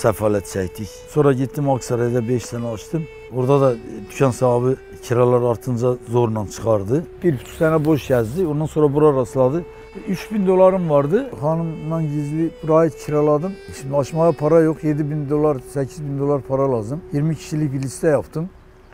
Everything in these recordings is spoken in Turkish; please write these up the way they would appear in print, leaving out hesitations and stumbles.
sefalet çektik. Sonra gittim Aksaray'da 5 sene açtım. Orada da dükkan sahibi kiralar artınca zorla çıkardı. 1,5 sene boş gezdi. Ondan sonra bura rastladı. 3.000 dolarım vardı. Hanımla gizli burayı kiraladım. Şimdi açmaya para yok. 7.000 dolar, 8.000 dolar para lazım. 20 kişilik bir liste yaptım.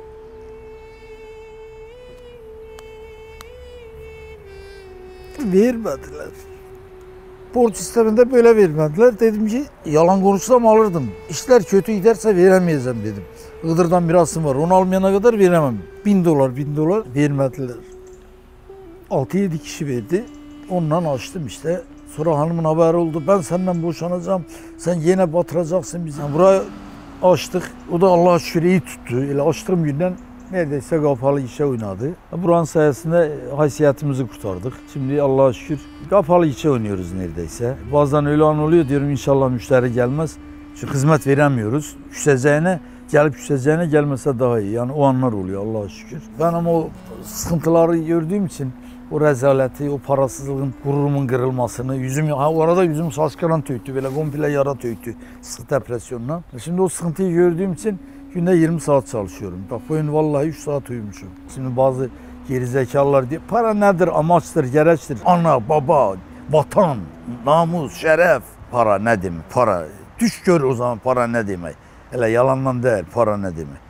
Vermediler. Borç sisteminde böyle vermediler. Dedim ki yalan konuşsam alırdım. İşler kötü giderse veremeyeceğim dedim. Iğdır'dan mirasım var. Onu almayana kadar veremem. 1.000 dolar vermediler. 6-7 kişi verdi. Ondan açtım işte. Sonra hanımın haberi oldu. Ben senden boşanacağım. Sen yine batıracaksın bizi. Burayı açtık. O da Allah'a şükür iyi tuttu. Öyle açtığım günden neredeyse kapalı işe oynadı. Buranın sayesinde haysiyetimizi kurtardık. Şimdi Allah'a şükür kapalı işe oynuyoruz neredeyse. Bazen öyle an oluyor, diyorum inşallah müşteri gelmez. Çünkü hizmet veremiyoruz. Küseceğine gelmese daha iyi. Yani o anlar oluyor Allah'a şükür. Ben ama o sıkıntıları gördüğüm için o rezaleti, o parasızlığın, gururumun kırılmasını, orada yüzüm saçkaran töktü, böyle komple yara töktü sık depresyonla. Şimdi o sıkıntıyı gördüğüm için günde 20 saat çalışıyorum. Bak bugün vallahi 3 saat uyumuşum. Şimdi bazı gerizekalılar diyor, para nedir, amaçtır, gereçtir. Ana, baba, vatan, namus, şeref. Para ne demek? Para. Düş gör o zaman para ne demek. Hele yalandan değil, para ne demek.